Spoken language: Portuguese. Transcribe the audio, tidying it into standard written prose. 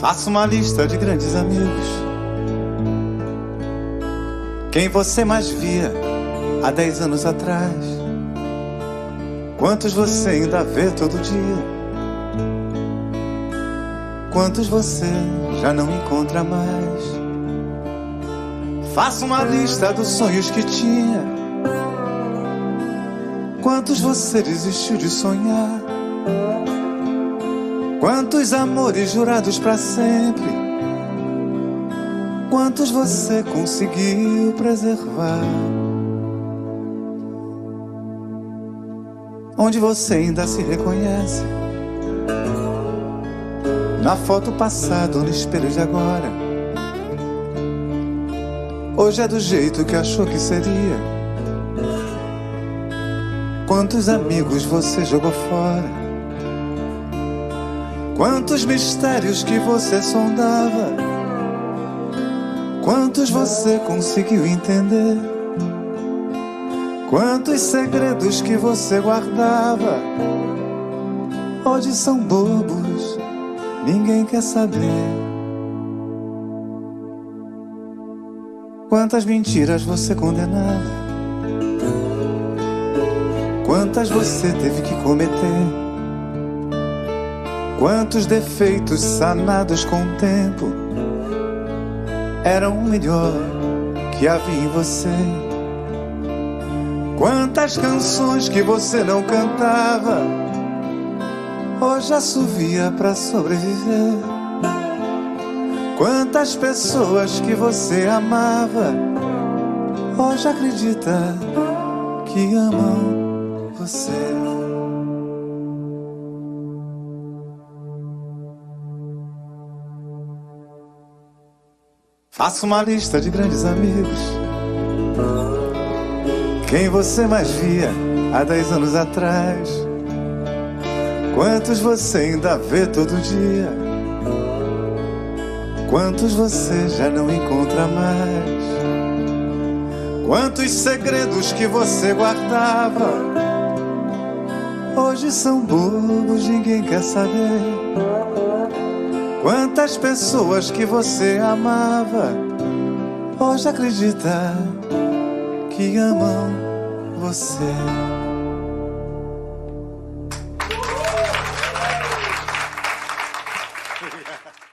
Faça uma lista de grandes amigos. Quem você mais via há 10 anos atrás? Quantos você ainda vê todo dia? Quantos você já não encontra mais? Faça uma lista dos sonhos que tinha. Quantos você desistiu de sonhar? Quantos amores jurados pra sempre? Quantos você conseguiu preservar? Onde você ainda se reconhece? Na foto passada ou no espelho de agora? Hoje é do jeito que achou que seria? Quantos amigos você jogou fora? Quantos mistérios que você sondava? Quantos você conseguiu entender? Quantos segredos que você guardava? Hoje são bobos, ninguém quer saber. Quantas mentiras você condenava? Quantas você teve que cometer? Quantos defeitos sanados com o tempo eram o melhor que havia em você? Quantas canções que você não cantava hoje assovia pra sobreviver? Quantas pessoas que você amava hoje acredita que amam você? Faça uma lista de grandes amigos. Quem você mais via há 10 anos atrás? Quantos você ainda vê todo dia? Quantos você já não encontra mais? Quantos segredos que você guardava hoje são bobos, ninguém quer saber? Quantas pessoas que você amava hoje acredita que amam você?